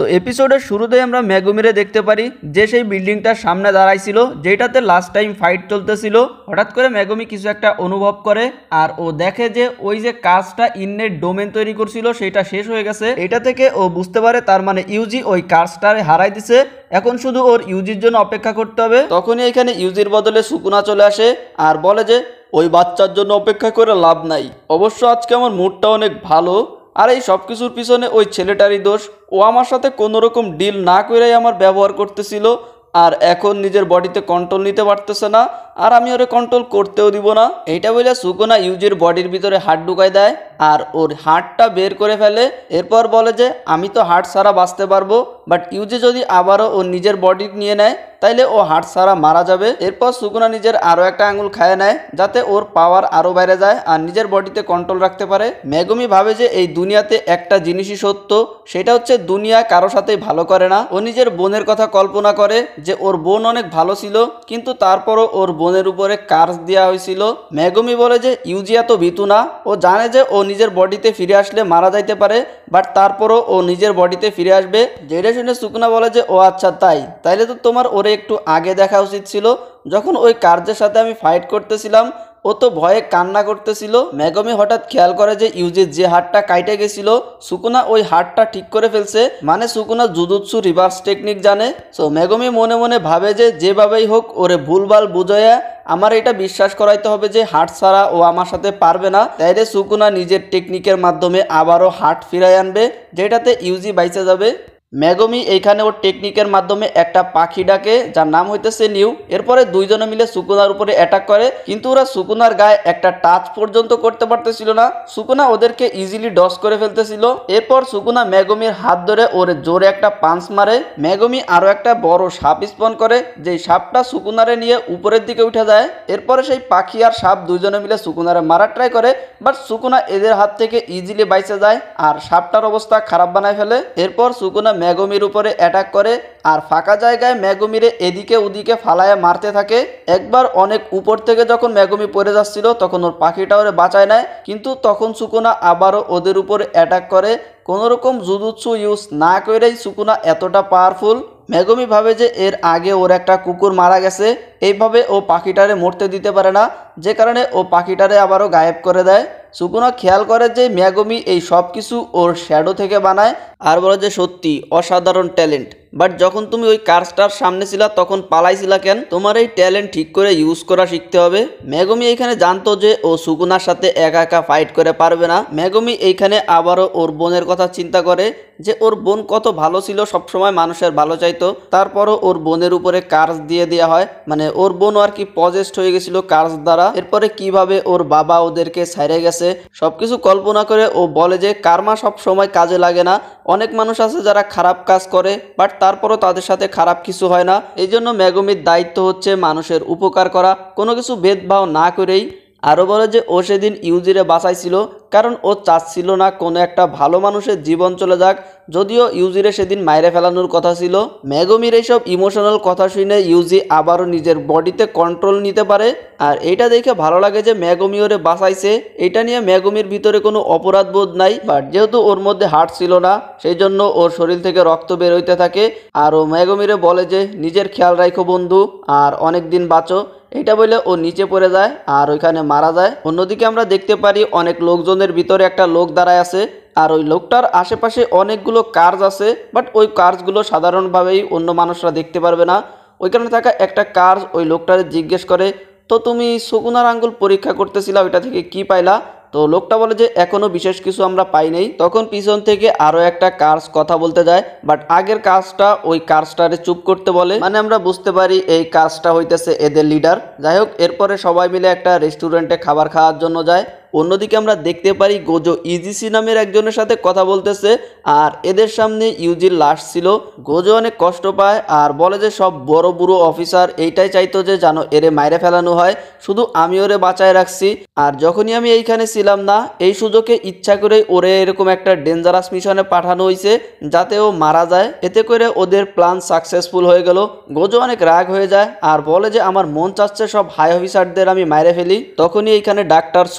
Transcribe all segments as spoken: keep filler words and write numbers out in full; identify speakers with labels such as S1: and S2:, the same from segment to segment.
S1: তো এপিসোডের শুরুতেই আমরা মেগুমিরে দেখতে পারি যে সেই বিল্ডিংটার সামনে দাঁড়াইছিল যেটাতে লাস্ট টাইম ফাইট চলতেছিল। হঠাৎ করে মেগুমি কিছু একটা অনুভব করে আর ও দেখে যে ওই যে কাজটা ইননেট ডোমেন তৈরি করছিল সেটা শেষ হয়ে গেছে। এটা থেকে ও বুঝতে পারে তার মানে ইউজি ওই কাজটারে হারাই দিছে, এখন শুধু ওর ইউজির জন্য অপেক্ষা করতে হবে। তখনই এখানে ইউজির বদলে সুকুনা চলে আসে আর বলে যে ওই বাচ্চার জন্য অপেক্ষা করে লাভ নাই। অবশ্য আজকে আমার মুডটা অনেক ভালো, আর এই সব কিছুর পিছনে ওই ছেলেটারই দোষ। ও আমার সাথে কোনো রকম ডিল না করেই আমার ব্যবহার করতেছিল, আর এখন নিজের বডিতে কন্ট্রোল নিতে পারতেছে না, আর আমি ওরে কন্ট্রোল করতেও দিব না। এইটা বলে সুকুনা ইউজির বডির ভিতরে হাত ঢুকাই দেয় আর ওর হার্টটা বের করে ফেলে। এরপর বলে যে আমি তো হার্ট ছাড়া বাঁচতে পারবো, বাট ইউজি যদি আবারও ওর নিজের বডি নিয়ে নেয় তাইলে ও হার্ট ছাড়া মারা যাবে। এরপর সুকুনা নিজের আরও একটা আঙুল খায় নেয় যাতে ওর পাওয়ার আরও বেড়ে যায় আর নিজের বডিতে কন্ট্রোল রাখতে পারে। মেগুমি ভাবে যে এই দুনিয়াতে একটা জিনিসই সত্য, সেটা হচ্ছে দুনিয়া কারো সাথেই ভালো করে না। ও নিজের বোনের কথা কল্পনা করে যে ওর বোন অনেক ভালো ছিল, কিন্তু তারপরও ওর বোনের উপরে কার্স দেওয়া হয়েছিল। মেগুমি বলে যে ইউজি এত ভীতু না, ও জানে যে ও নিজের বডিতে ফিরে আসলে মারা যাইতে পারে, বাট তারপরও ও নিজের বডিতে ফিরে আসবে। যেটা শুনে সুকুনা বলে যে ও আচ্ছা তাই, তাইলে তো তোমার ওরে একটু আগে দেখা উচিত ছিল, যখন ওই কার্যের সাথে আমি ফাইট করতেছিলাম ও তো ভয়ে কান্না করতেছিল। মেগুমি হঠাৎ খেয়াল করে যে ইউজির যে হাতটা কাইটে গেছিল সুকুনা ওই হাতটা ঠিক করে ফেলছে, মানে সুকুনা জুজুৎসু রিভার্স টেকনিক জানে। সো মেগুমি মনে মনে ভাবে যে যেভাবেই হোক ওরে ভুলভাল বুঝাইয়া আমার এটা বিশ্বাস করাইতে হবে যে হার্ট ছাড়া ও আমার সাথে পারবে না। তাইলে সুকুনা নিজের টেকনিকের মাধ্যমে আবারও হার্ট ফিরাই আনবে, যেটাতে ইউজি বাইচে যাবে। মেগুমি এইখানে ওর টেকনিকের মাধ্যমে একটা পাখি ডাকে যার নাম হইতেছে নিউ। এরপরে দুইজনে মিলে সুকুনার উপরে অ্যাটাক করে, কিন্তু ওরা সুকুনার গায়ে একটা টাচ পর্যন্ত করতে পারতেছিল না। সুকুনা ওদেরকে ইজিলি ডস করে ফেলতেছিল। এরপর সুকুনা মেগুমির হাত ধরে ওরে জোরে একটা পাঞ্চ মারে। মেগুমি আরো একটা বড় সাপ স্পন করে, যেই সাপটা সুকুনারে নিয়ে উপরের দিকে উঠে যায়। এরপরে সেই পাখি আর সাপ দুইজনে মিলে সুকুনারে মারার ট্রাই করে, বাট সুকুনা এদের হাত থেকে ইজিলি বাইচে যায় আর সাপটার অবস্থা খারাপ বানায় ফেলে। এরপর সুকুনা মেগুমির উপরে অ্যাটাক করে আর ফাঁকা জায়গায় মেগুমিরে এদিকে ওদিকে ফালায় মারতে থাকে। একবার অনেক উপর থেকে যখন মেগুমি পড়ে যাচ্ছিল তখন ওর পাখিটা ওরে বাঁচায় নেয়, কিন্তু তখন সুকুনা আবারও ওদের উপরে অ্যাটাক করে। কোনো রকম জুজুৎসু ইউজ না করেই সুকুনা এতটা পাওয়ারফুল। মেগুমি ভাবে যে এর আগে ওর একটা কুকুর মারা গেছে, এইভাবে ও পাখিটারে মরতে দিতে পারে না, যে কারণে ও পাখিটারে আবারও গায়েব করে দেয়। সুকুনা খেয়াল করে যে মেগুমি এই সব কিছু ওর শ্যাডো থেকে বানায় আর বলে যে সত্যি অসাধারণ ট্যালেন্ট, বাট যখন তুমি ওই কার্সটার সামনে ছিলা তখন পালাইছিলা কেন? তোমার এই ট্যালেন্ট ঠিক করে ইউজ করা শিখতে হবে। মেগুমি এইখানে জানতো যে ও সুকুনার সাথে একা একা ফাইট করে পারবে না। মেগুমি এইখানে আবারও ওর বোনের কথা চিন্তা করে যে ওর বোন কত ভালো ছিল, সবসময় মানুষের ভালো চাইতো, তারপরও ওর বোনের উপরে কার্স দিয়ে দেওয়া হয়, মানে ওর বোন আর কি পজেস্ট হয়ে গেছিল কার্স দ্বারা। এরপরে কিভাবে ওর বাবা ওদেরকে ছাইড়ে গেছে সবকিছু কল্পনা করে ও বলে যে কার্মা সব সময় কাজে লাগে না, অনেক মানুষ আছে যারা খারাপ কাজ করে বাট তারপরও তাদের সাথে খারাপ কিছু হয় না। এই জন্য মেগুমির দায়িত্ব হচ্ছে মানুষের উপকার করা, কোনো কিছু ভেদভাব না করেই। আরও বলে যে ও সেদিন ইউজিরে বাঁচাইছিল কারণ ও চাচ্ছিল না কোনো একটা ভালো মানুষের জীবন চলে যাক, যদিও ইউজিরে সেদিন মাইরে ফেলানোর কথা ছিল। মেগুমির এইসব ইমোশনাল কথা শুনে ইউজি আবারও নিজের বডিতে কন্ট্রোল নিতে পারে, আর এইটা দেখে ভালো লাগে যে মেগুমি ওরে বাঁচাইছে। এটা নিয়ে মেগুমির ভিতরে কোনো অপরাধ বোধ নাই, বাট যেহেতু ওর মধ্যে হার্ট ছিল না সেই জন্য ওর শরীর থেকে রক্ত বের হইতে থাকে। আর ও মেগুমিরে বলে যে নিজের খেয়াল রাখো বন্ধু আর অনেক দিন বাঁচো, এটা বলে ও নিচে পড়ে যায় আর ওইখানে মারা যায়। অন্যদিকে আমরা দেখতে পারি অনেক লোকজনের ভিতরে একটা লোক দাঁড়ায় আছে, আর ওই লোকটার আশেপাশে অনেকগুলো কার্স আছে, বাট ওই কার্সগুলো সাধারণভাবেই অন্য মানুষরা দেখতে পারবে না। ওইখানে থাকা একটা কার্স ওই লোকটারে জিজ্ঞেস করে, তো তুমি সুকুনার আঙ্গুল পরীক্ষা করতেছিলা, ওইটা থেকে কি পাইলা? তো লোকটা বলে যে এখনো বিশেষ কিছু আমরা পাই নাই। তখন পিছন থেকে আরো একটা কার্স কথা বলতে যায়, বাট আগের কাজটা ওই কার্সটারে চুপ করতে বলে, মানে আমরা বুঝতে পারি এই কাজটা হইতেছে এদের লিডার। যাই হোক, এরপরে সবাই মিলে একটা রেস্টুরেন্টে খাবার খাওয়ার জন্য যায়। অন্যদিকে আমরা দেখতে পারি গোজো ইজিসি নামের একজনের সাথে কথা বলতেছে, আর এদের সামনে ইউজির লাশ ছিল। গোজো অনেক কষ্ট পায় আর বলে যে সব বড় বুড়ো অফিসার এইটাই চাইতো যে যেন এরে মাইরে ফেলানো হয়, শুধু আমি ওরে বাঁচায় রাখছি, আর যখনই আমি এইখানে ছিলাম না এই সুযোগে ইচ্ছা করে ওরে এরকম একটা ডেঞ্জারাস মিশনে পাঠানো হয়েছে যাতে ও মারা যায়। এতে করে ওদের প্ল্যান সাকসেসফুল হয়ে গেল। গোজো অনেক রাগ হয়ে যায় আর বলে যে আমার মন চাচ্ছে সব হাই অফিসারদের আমি মাইরে ফেলি। তখনই এইখানে ডাক্তার সোকোইরি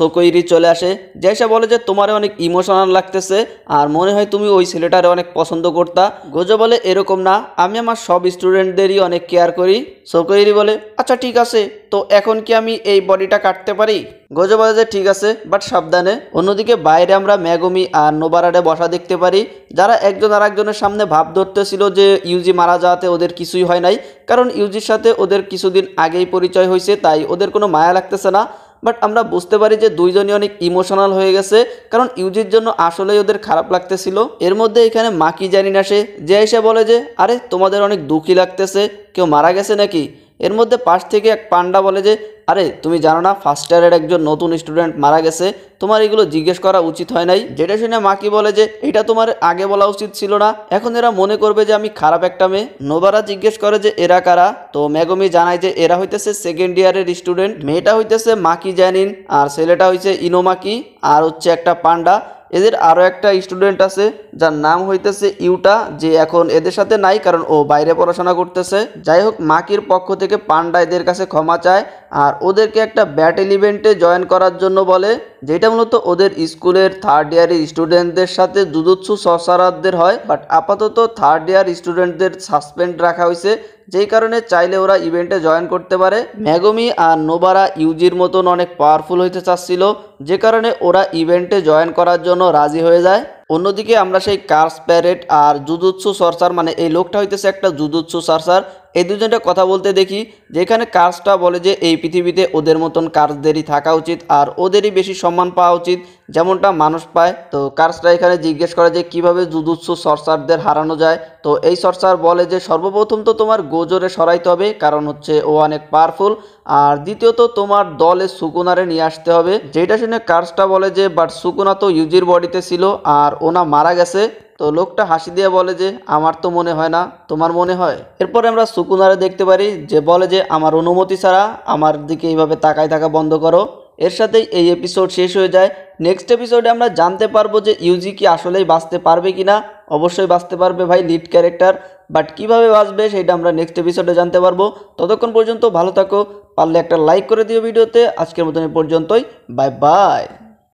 S1: চলে আসে, যে এসে বলে যে তোমার অনেক ইমোশনাল লাগতেছে আর মনে হয় তুমি ওই ছেলেটারে অনেক পছন্দ করতা। গোজো বলে এরকম না, আমি আমার সব স্টুডেন্টদেরই অনেক কেয়ার করি। সোকোইরি বলে আচ্ছা ঠিক আছে, তো এখন কি আমি এই বডিটা কাটতে পারি? গোজো বলে যে ঠিক আছে, বাট সাবধানে। অন্যদিকে বাইরে আমরা মেগুমি আর নোবারারে বসা দেখতে পারি, যারা একজন আর একজনের সামনে ভাব ধরতেছিল যে ইউজি মারা যাওয়াতে ওদের কিছুই হয় নাই, কারণ ইউজির সাথে ওদের কিছুদিন আগেই পরিচয় হয়েছে, তাই ওদের কোনো মায়া লাগতেছে না। বাট আমরা বুঝতে পারি যে দুইজনই অনেক ইমোশনাল হয়ে গেছে, কারণ ইউজির জন্য আসলেই ওদের খারাপ লাগতেছিল। এর মধ্যে এখানে মাকি জানিন আসে, যে এসে বলে যে আরে তোমাদের অনেক দুঃখী লাগতেছে, কেউ মারা গেছে নাকি? এর মধ্যে পাশ থেকে এক পান্ডা বলে যে আরে তুমি জানো না ফার্স্ট ইয়ারের একজন নতুন স্টুডেন্ট মারা গেছে, তোমার এগুলো জিজ্ঞেস করা উচিত হয় নাই। যেটা শুনে মাকি বলে যে এটা তোমার আগে বলা উচিত ছিল না, এখন এরা মনে করবে যে আমি খারাপ একটা মেয়ে। নোবারা জিজ্ঞেস করে যে এরা কারা, তো মেগুমি জানায় যে এরা হইতেছে সেকেন্ড ইয়ারের স্টুডেন্ট, মেয়েটা হইতেছে মাকি জানিন আর ছেলেটা হইছে ইনোমাকি আর হচ্ছে একটা পান্ডা। এদের আরও একটা স্টুডেন্ট আছে যার নাম হইতেছে ইউটা, যে এখন এদের সাথে নাই কারণ ও বাইরে পড়াশোনা করতেছে। যাই হোক, মাকির পক্ষ থেকে পান্ডা এদের কাছে ক্ষমা চায় আর ওদেরকে একটা ব্যাটেল ইভেন্টে জয়েন করার জন্য বলে, যেটা মূলত ওদের স্কুলের থার্ড ইয়ারের স্টুডেন্টদের সাথে জুজুৎসু সর্সারারদের হয়। বাট আপাতত থার্ড ইয়ার স্টুডেন্টদের সাসপেন্ড রাখা হয়েছে, যেই কারণে চাইলে ওরা ইভেন্টে জয়েন করতে পারে। মেগুমি আর নোবারা ইউজির মতন অনেক পাওয়ারফুল হইতে চাচ্ছিল, যে কারণে ওরা ইভেন্টে জয়েন করার জন্য রাজি হয়ে যায়। অন্যদিকে আমরা সেই কার্স প্যারেট আর জুজুৎসু সর্সার, মানে এই লোকটা হইতেছে একটা জুজুৎসু সর্সার, এই দুজনটা কথা বলতে দেখি, যেখানে কার্সটা বলে যে এই পৃথিবীতে ওদের মতন কার্সদেরই থাকা উচিত আর ওদেরই বেশি সম্মান পাওয়া উচিত যেমনটা মানুষ পায়। তো কার্সটা এখানে জিজ্ঞেস করে যে কিভাবে জুজুৎসু সর্সারদের হারানো যায়। তো এই সর্সার বলে যে সর্বপ্রথম তো তোমার গোজোরে সরাইতে হবে, কারণ হচ্ছে ও অনেক পাওয়ারফুল, আর দ্বিতীয়ত তোমার দলে সুকুনারে নিয়ে আসতে হবে। যেটা শুনে কার্সটা বলে যে বাট সুকুনা তো ইউজির বডিতে ছিল আর ওনা মারা গেছে। তো লোকটা হাসি দিয়ে বলে যে আমার তো মনে হয় না, তোমার মনে হয়? এরপরে আমরা সুকুনারে দেখতে পারি, যে বলে যে আমার অনুমতি ছাড়া আমার দিকে এইভাবে তাকায় থাকা বন্ধ করো। এর সাথেই এই এপিসোড শেষ হয়ে যায়। নেক্সট এপিসোডে আমরা জানতে পারবো যে ইউজি কি আসলেই বাঁচতে পারবে কিনা। অবশ্যই বাঁচতে পারবে ভাই, লিড ক্যারেক্টার, বাট কিভাবে বাঁচবে সেটা আমরা নেক্সট এপিসোডে জানতে পারবো। ততক্ষণ পর্যন্ত ভালো থাকো, পারলে একটা লাইক করে দিও ভিডিওতে। আজকের মতন এই পর্যন্তই, বাই বাই।